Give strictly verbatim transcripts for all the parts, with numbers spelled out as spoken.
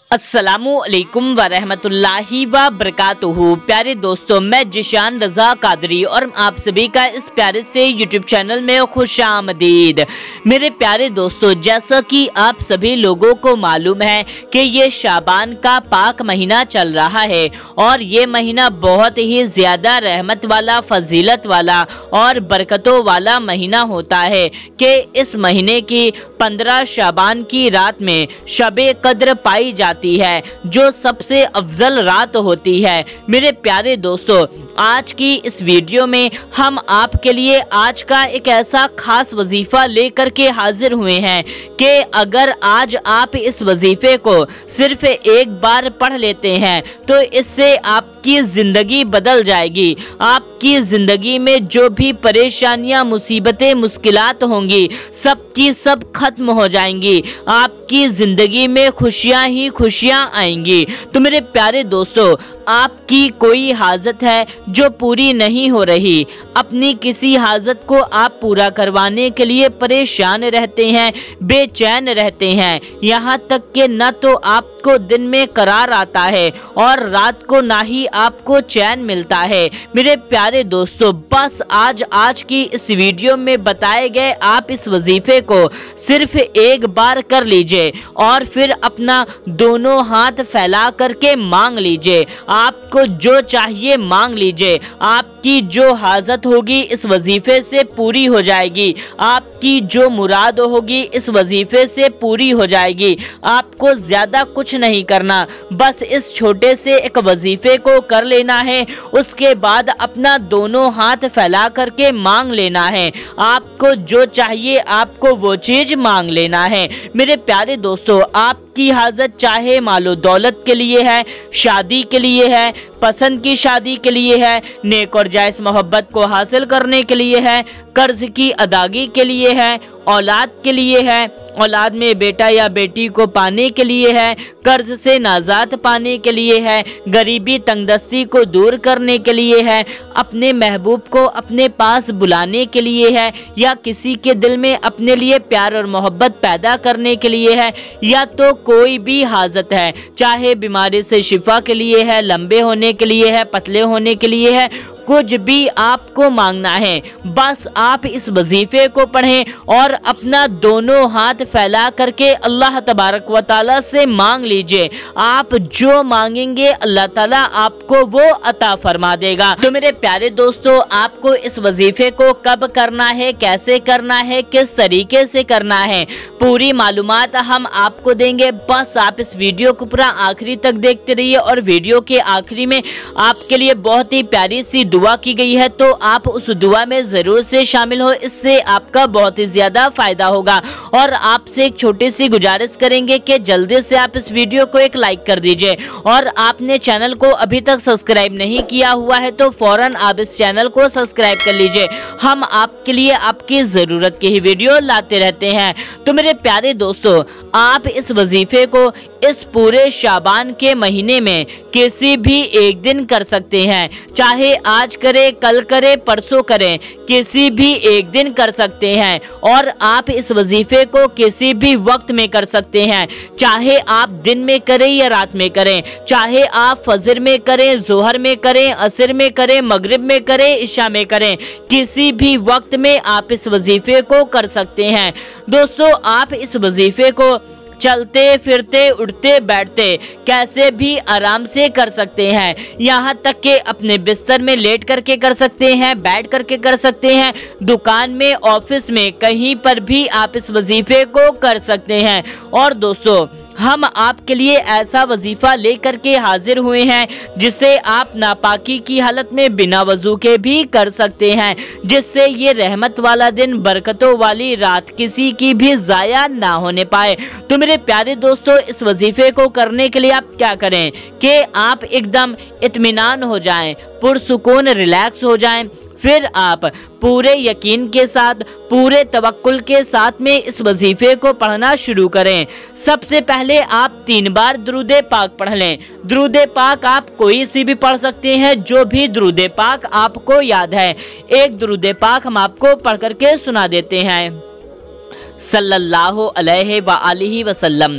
अस्सलामुअलैकुम वरहमतुल्लाहि वबरकातुहू। प्यारे दोस्तों, मैं जिशान रज़ा कादरी और आप सभी का इस प्यारे से यूट्यूब चैनल में खुशामदीद। मेरे प्यारे दोस्तों, जैसा कि आप सभी लोगों को मालूम है कि ये शाबान का पाक महीना चल रहा है और ये महीना बहुत ही ज़्यादा रहमत वाला, फजीलत वाला और बरकतों वाला महीना होता है कि इस महीने की पंद्रह शाबान की रात में शबे कद्र पाई जाती है, जो सबसे अफजल रात होती है। मेरे प्यारे दोस्तों, आज की इस वीडियो में हम आपके लिए आज का एक ऐसा खास वजीफा लेकर के हाजिर हुए हैं कि अगर आज आप इस वजीफे को सिर्फ एक बार पढ़ लेते हैं तो इससे आपकी ज़िंदगी बदल जाएगी। आपकी ज़िंदगी में जो भी परेशानियां, मुसीबतें, मुश्किलात होंगी, सब की सब खत्म हो जाएंगी। आपकी ज़िंदगी में खुशियां ही खुशियां आएंगी। तो मेरे प्यारे दोस्तों, आपकी कोई हाजत है जो पूरी नहीं हो रही, अपनी किसी हाजत को आप पूरा करवाने के लिए परेशान रहते हैं, बेचैन रहते हैं, यहाँ तक कि न तो आपको दिन में करार आता है और रात को ना ही आपको चैन मिलता है। मेरे प्यारे दोस्तों, बस आज आज की इस वीडियो में बताए गए आप इस वजीफे को सिर्फ एक बार कर लीजिए और फिर अपना दोनों हाथ फैला करके मांग लीजिए। आपको जो चाहिए मांग लीजिए, आपकी जो हाजत होगी इस वजीफे से पूरी हो जाएगी, आपकी जो मुराद होगी इस वजीफे से पूरी हो जाएगी। आपको ज्यादा कुछ नहीं करना, बस इस छोटे से एक वजीफे को कर लेना है। उसके बाद अपना दोनों हाथ फैला करके मांग लेना है। आपको जो चाहिए आपको वो चीज मांग लेना है। मेरे प्यारे दोस्तों, आपकी हाजत चाहे मालो दौलत के लिए है, शादी के लिए है, पसंद की शादी के लिए है, नेक और जायज़ मोहब्बत को हासिल करने के लिए है, कर्ज की अदागी के लिए है, औलाद के लिए है, औलाद में बेटा या बेटी को पाने के लिए है, कर्ज से नाजात पाने के लिए है, गरीबी तंगदस्ती को दूर करने के लिए है, अपने महबूब को अपने पास बुलाने के लिए है, या किसी के दिल में अपने लिए प्यार और मोहब्बत पैदा करने के लिए है, या तो कोई भी हाजत है, चाहे बीमारी से शिफा के लिए है, लंबे होने के लिए है, पतले होने के लिए है, कुछ भी आपको मांगना है, बस आप इस वजीफे को पढ़ें और अपना दोनों हाथ फैला करके अल्लाह तबारक व तआला से मांग लीजिए। आप जो मांगेंगे अल्लाह ताला आपको वो अता फरमा देगा। तो मेरे प्यारे दोस्तों, आपको इस वजीफे को कब करना है, कैसे करना है, किस तरीके से करना है, पूरी मालूमात हम आपको देंगे। बस आप इस वीडियो को पूरा आखिरी तक देखते रहिए और वीडियो के आखिरी में आपके लिए बहुत ही प्यारी सी दुआ की गई है, तो आप उस दुआ में जरूर से शामिल हो। इससे आपका बहुत ही ज्यादा फायदा होगा और आपसे एक छोटी सी गुजारिश करेंगे कि जल्दी से आप इस वीडियो को एक लाइक कर दीजिए और आपने चैनल को अभी तक सब्सक्राइब नहीं किया हुआ है तो फौरन आप इस चैनल को सब्सक्राइब कर लीजिए। हम आपके लिए आपकी जरूरत की ही वीडियो लाते रहते हैं। तो मेरे प्यारे दोस्तों, आप इस वजीफे को इस पूरे शाबान के महीने में किसी भी एक दिन कर सकते हैं, चाहे आज करे, कल करे, परसों करें, किसी भी एक दिन कर सकते हैं। और आप इस वजीफे को किसी भी वक्त में कर सकते हैं, चाहे आप दिन में करें या रात में करें, चाहे आप फजर में करें, जोहर में करें, असर में करें, मगरिब में करें, इशा में करें, किसी भी वक्त में आप इस वजीफे को कर सकते हैं। दोस्तों, आप इस वजीफे को चलते फिरते, उठते बैठते कैसे भी आराम से कर सकते हैं। यहाँ तक कि अपने बिस्तर में लेट करके कर सकते हैं, बैठ करके कर सकते हैं, दुकान में, ऑफिस में, कहीं पर भी आप इस वजीफे को कर सकते हैं। और दोस्तों, हम आपके लिए ऐसा वजीफा लेकर के हाजिर हुए हैं जिसे आप नापाकी की हालत में बिना वजू के भी कर सकते हैं, जिससे ये रहमत वाला दिन, बरकतों वाली रात किसी की भी जाया ना होने पाए। तो मेरे प्यारे दोस्तों, इस वजीफे को करने के लिए आप क्या करें कि आप एकदम इत्मीनान हो जाएं, पुरसुकून रिलैक्स हो जाएं, फिर आप पूरे यकीन के साथ, पूरे तवक्कुल के साथ में इस वजीफे को पढ़ना शुरू करें। सबसे पहले आप तीन बार दुरूदे पाक पढ़ लें। दुरूदे पाक आप कोई सी भी पढ़ सकते हैं, जो भी दुरूदे पाक आपको याद है। एक दुरूदे पाक हम आपको पढ़ करके सुना देते हैं। सल्लल्लाहु अलैहि व आलिहि वसल्लम।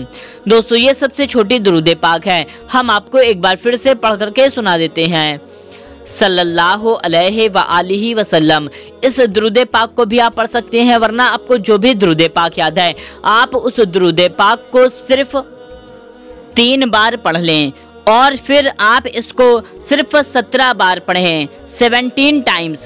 दोस्तों ये सबसे छोटी दुरूद पाक है, हम आपको एक बार फिर से पढ़ करके सुना देते हैं। सल्लल्लाहु अलैहि व आलिहि वसल्लम। इस दुरूद पाक को भी आप पढ़ सकते हैं, वरना आपको जो भी दुरूद पाक याद है आप उस दुरूद पाक को सिर्फ तीन बार पढ़ लें और फिर आप इसको सिर्फ सत्रह बार पढ़ें, सेवनटीन टाइम्स।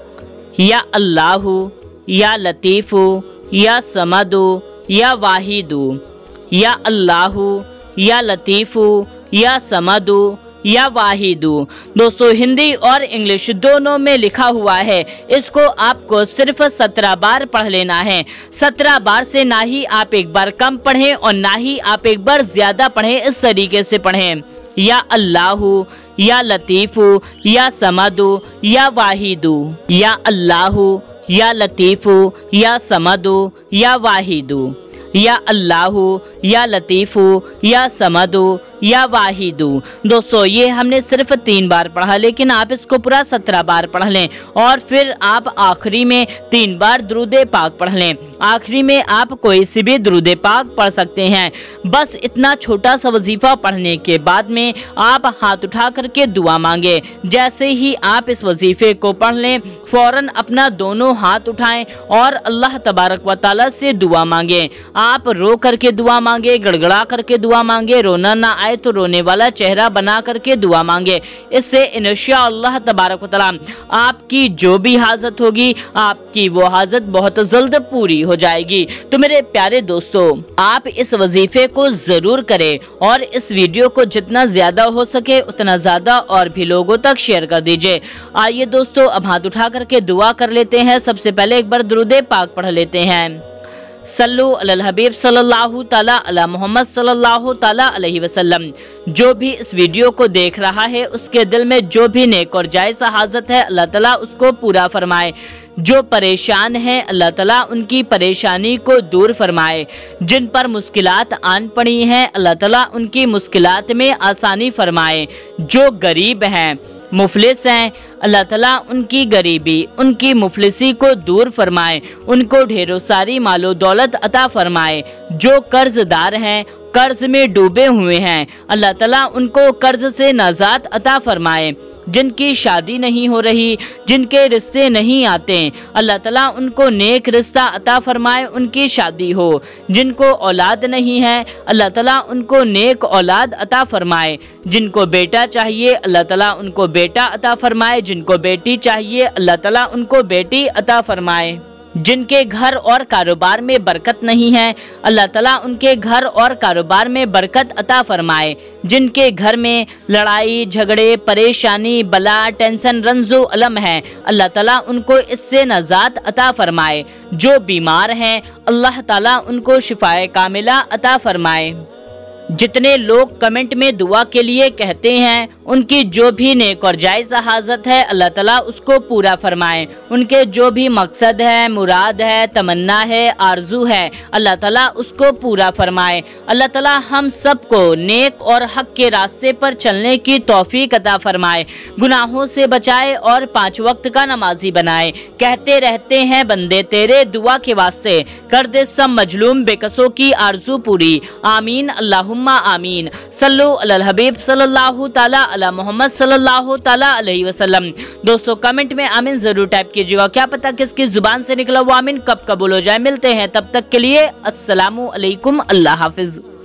या अल्लाहु, या लतीफु, या समदु, या वाहिदु, या अल्लाहु, या लतीफु, या समदु, या वाहिदु। दोस्तों हिंदी और इंग्लिश दोनों में लिखा हुआ है, इसको आपको सिर्फ सत्रह बार पढ़ लेना है। सत्रह बार से ना ही आप एक बार कम पढ़ें और ना ही आप एक बार ज्यादा पढ़ें, इस तरीके से पढ़ें। या अल्लाहु, या लतीफु, या समदु, या वाहिदु, या अल्लाहु, या लतीफु, या समदु, या वाहिदु, या अल्लाहु, या लतीफु, या समदु, या वाहिदु। दोस्तों ये हमने सिर्फ तीन बार पढ़ा, लेकिन आप इसको पूरा सत्रह बार पढ़ लें और फिर आप आखिरी में तीन बार दुरूद पाक पढ़ लें। आखिरी में आप कोई सी भी दुरूद पाक पढ़ सकते हैं। बस इतना छोटा सा वजीफा पढ़ने के बाद में आप हाथ उठा करके दुआ मांगे। जैसे ही आप इस वजीफे को पढ़ लें फौरन अपना दोनों हाथ उठाएं और अल्लाह तबारक व तआला से दुआ मांगे। आप रो करके दुआ मांगे, गड़गड़ा करके दुआ मांगे, रोना ना आए तो रोने वाला चेहरा बना करके दुआ मांगे। इससे इंशाअल्लाह तबारक व तआला आपकी जो भी हाजत होगी आपकी वो हाजत बहुत जल्द पूरी हो जाएगी। तो मेरे प्यारे दोस्तों आप इस वजीफे को जरूर करें और इस वीडियो को जितना ज्यादा हो सके उतना ज्यादा और भी लोगों तक शेयर कर दीजिए। आइए दोस्तों अब हाथ उठा करके दुआ कर लेते हैं। सबसे पहले एक बार दुरूद पाक पढ़ लेते हैं। सल्लु अलल हबीब सल्लल्लाहु ताला अला मोहम्मद सल्लल्लाहु ताला अलैहि वसल्लम। जो भी इस वीडियो को देख रहा है उसके दिल में जो भी नेक और जायज़ हाजत है अल्लाह ताला उसको पूरा फरमाए। जो परेशान हैं अल्लाह ताला उनकी परेशानी को दूर फरमाए। जिन पर मुश्किलात आन पड़ी हैं अल्लाह ताला उनकी मुश्किलात में आसानी फरमाए। जो गरीब हैं मुफलिस हैं अल्लाह ताला उनकी गरीबी उनकी मुफलिसी को दूर फरमाए, उनको ढेरों सारी मालो दौलत अता फरमाए। जो कर्जदार हैं कर्ज में डूबे हुए हैं अल्लाह ताला उनको कर्ज से नजात अता फरमाए। जिनकी शादी नहीं हो रही, जिनके रिश्ते नहीं आते अल्लाह ताला उनको नेक रिश्ता अता फरमाए, उनकी शादी हो। जिनको औलाद नहीं है अल्लाह ताला उनको नेक औलाद अता फरमाए। जिनको बेटा चाहिए अल्लाह ताला उनको बेटा अता फरमाए, जिनको बेटी चाहिए अल्लाह ताला उनको बेटी अता फरमाए। जिनके घर और कारोबार में बरकत नहीं है अल्लाह ताला उनके घर और कारोबार में बरकत अता फरमाए। जिनके घर में लड़ाई झगड़े परेशानी बला टेंशन रंजो अलम है अल्लाह ताला उनको इससे नजात अता फरमाए। जो बीमार हैं अल्लाह ताला उनको शिफाए कामिला अता फरमाए। जितने लोग कमेंट में दुआ के लिए कहते हैं उनकी जो भी नेक और जायज़ हाजत है अल्लाह ताला उसको पूरा फरमाए। उनके जो भी मकसद है मुराद है तमन्ना है आरजू है अल्लाह ताला उसको पूरा फरमाए। अल्लाह ताला हम सबको नेक और हक के रास्ते पर चलने की तौफीक अता फरमाए, गुनाहों से बचाए और पाँच वक्त का नमाजी बनाए। कहते रहते हैं बंदे तेरे दुआ के वास्ते कर दे सब मजलूम बेकसों की आरजू पूरी। आमीन अल्लाहुम्मा आमीन। सल्लु अलल हबीब सल्लल्लाहु ताला अला मोहम्मद सल्लल्लाहु ताला अलैहि वसल्लम। दोस्तों कमेंट में आमीन जरूर टाइप कीजिएगा, क्या पता किसकी जुबान से निकला वो आमीन कब कबूल हो जाए। मिलते हैं तब तक के लिए अस्सलामु अलैकुम, अल्लाह हाफिज।